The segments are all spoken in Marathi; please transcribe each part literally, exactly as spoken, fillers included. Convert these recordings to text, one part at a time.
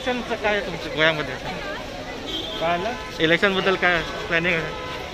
इलेक्शनचं काय आहे तुमचं गोव्यामध्ये? काय ना इलेक्शनबद्दल काय प्लॅनिंग आहे?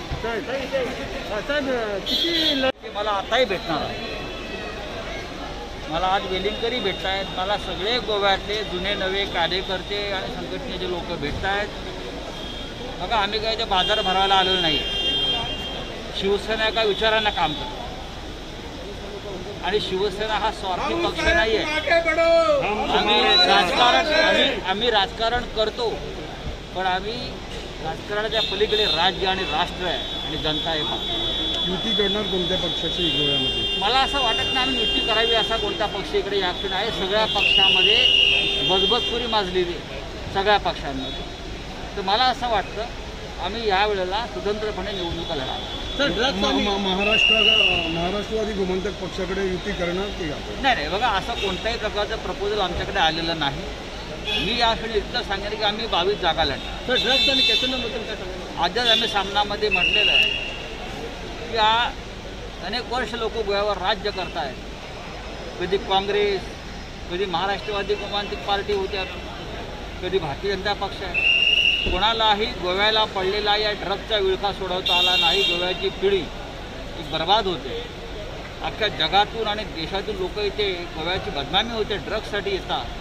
साहेब किती मला आताही भेटणार आहे. मला आज वेलिंगकरही भेटत आहेत, मला सगळे गोव्यातले जुने नवे कार्यकर्ते आणि संघटनेचे लोक भेटत आहेत. बघा, आम्ही काय ते बाजार भरायला आलेलो नाही. शिवसेना एका विचारांना काम करतो आणि शिवसेना हा स्वार्थी पक्ष नाही आहे. आम्ही राजकारण आम्ही आम्ही राजकारण करतो, पण आम्ही राजकारणाच्या पलीकडे राज्य आणि राष्ट्र आहे आणि जनता आहे. युती करणार कोणत्या पक्षाची गोव्यामध्ये? मला असं वाटत नाही आम्ही युती करावी असा कोणता पक्ष इकडे या क्षणी आहे. सगळ्या पक्षामध्ये बजबजपुरी माजलेली आहे, सगळ्या पक्षांमध्ये. तर मला असं वाटतं आम्ही यावेळेला स्वतंत्रपणे निवडणुका लढाव्या. महाराष्ट्र महाराष्ट्रवादी गोमंतक पक्षाकडे युती करणार की नाही नाही बघा, असं कोणत्याही प्रकारचं प्रपोजल आमच्याकडे आलेलं नाही. मी यासाठी इतकं सांगेन की आम्ही बावीस जागा लढणार. तर ड्रग्स आणि कॅसिनोबद्दल काय सांगणार? आजच आम्ही सामनामध्ये म्हटलेलं आहे की हा अनेक वर्ष लोक गोव्यावर राज्य करत आहेत. कधी काँग्रेस, कधी महाराष्ट्रवादी गोमांतिक पार्टी होत्या, कधी भारतीय जनता पक्ष आहे. कोणालाही गोव्याला पडलेला या ड्रग्सचा विळखा सोडवता आला नाही. गोव्याची पिढी ही बर्बाद होते. अख्ख्या जगातून आणि देशातून लोक इथे गोव्याची बदनामी होते, ड्रग्ससाठी येतात.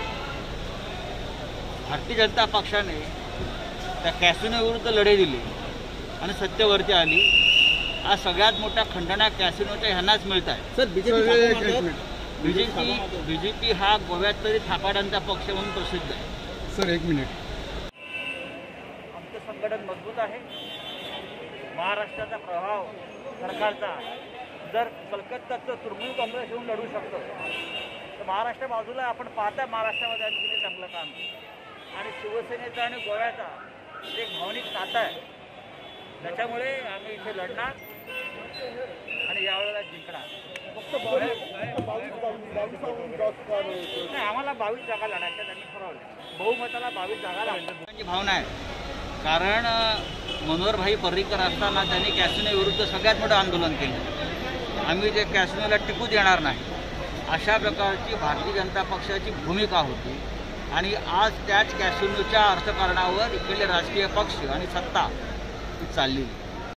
भारतीय जनता पक्षाने त्या कॅसिनोविरुद्ध लढे दिले आणि सत्तेवरती आली. आज सगळ्यात मोठा खंडणा कॅसिनोच्या ह्यांनाच मिळत आहे. सर बीजेपी बीजेपी बीजेपी हा गोव्यात तरी थापाड्यांचा पक्ष म्हणून प्रसिद्ध आहे. सर एक मिनिट. आमचं संघटन मजबूत आहे. महाराष्ट्राचा प्रभाव सरकारचा जर कलकत्त्याचं तृणमूल काँग्रेस येऊन लढू शकतो तर महाराष्ट्र बाजूला आपण पाहता महाराष्ट्रामध्ये आम्ही किती चांगलं काम केलं. आणि शिवसेनेचा आणि गोव्याचा एक भावनिक नातं आहे. त्याच्यामुळे आम्ही इथे लढणार आणि यावेळेला जिंकणार. फक्त नाही, आम्हाला बावीस जागा लढायच्या त्यांनी ठरवल्या. बहुमताला बावीस जागा लढण्याची भावना आहे. कारण मनोहरभाई पर्रीकर असताना त्यांनी कॅसिनोविरुद्ध सगळ्यात मोठं आंदोलन केलं. आम्ही ते कॅसिनोला टिकू देणार नाही अशा प्रकारची भारतीय जनता पक्षाची भूमिका होती. आणि आज त्याच कॅसिनोच्या अर्थकारणावर इकडले राजकीय पक्ष आणि सत्ता चालली.